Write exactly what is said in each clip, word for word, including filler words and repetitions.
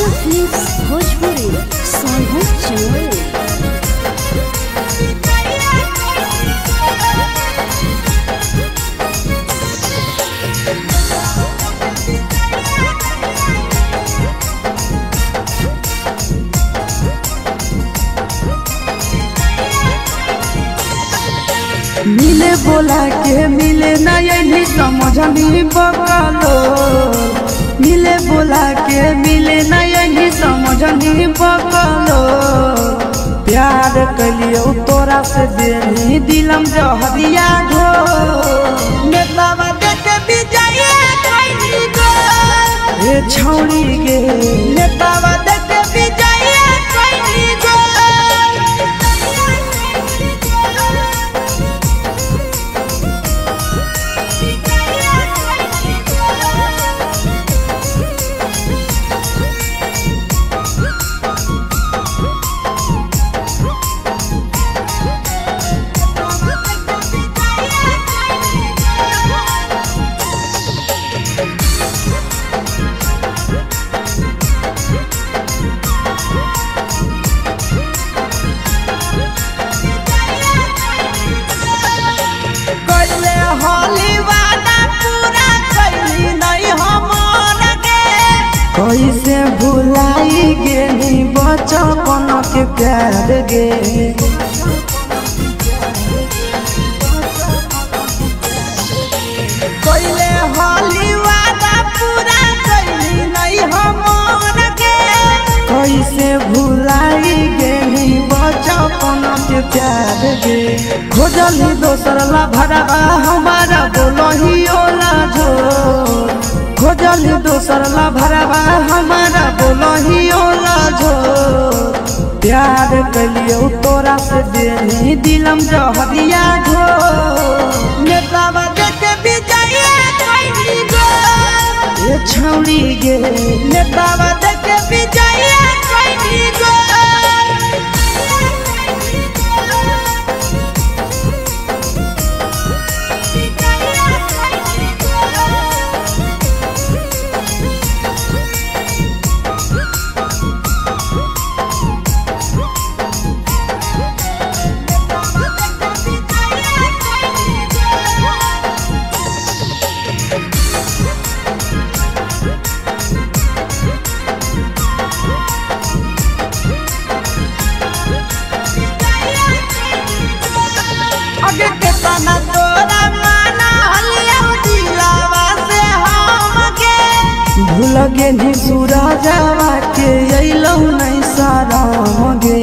राजा films Bhojpuri Sonu चोर। मिले बोला के मिले ना यही समझनी बकलो, मिले बोला के मिले ना यही समझनी बकलो। प्यार कलियो तोरा से देनी दिलम जहरिया घो, नेतावा देख विजय खैनी गो ए छौड़ी गे, नेतावा देख विजय खैनी गो। कैसे भुलाई गेली बचपन के प्यार गे, कैले होली वादा पूरा कैली नहीं हमर गे। कैसे भुलाई गेली बचपन के प्यार गे, खोजली दोसर ला भरवा हमारा बोलही ओला झोर, खोजली दोसर ला भरवा हमारा बोलही ओला झोर। प्यार कलियो तोरा से देनी दिलम जहरिया घो, नेतावा देख विजय खैनी गो ए छौड़ी गे, नेतावा देख विजय खैनी गो। आगे के तना तोरा माना हलिया दिलावा से हम गे, भूल गे नी सूरजवा के अइलौ नहीं साराम गे।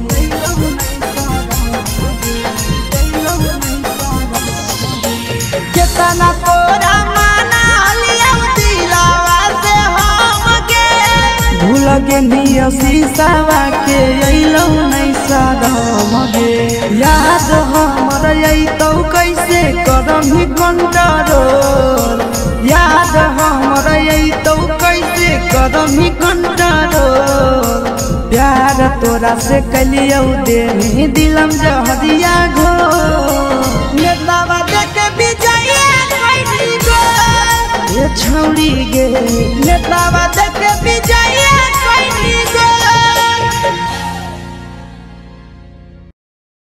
के तना तोरा माना हलिया दिलावा से हम गे, भूल गे नी शीशावा के अइलौ नहीं साराम गे। याद हमर तो कैसे करमी कंट्रोल, याद हमर तो कैसे करमी कंट्रोल। प्यार तोरा से कलियो देनी दिलम जहरिया घो, नेतावा देख विजय खैनी गो ए छौड़ी गे, नेतावा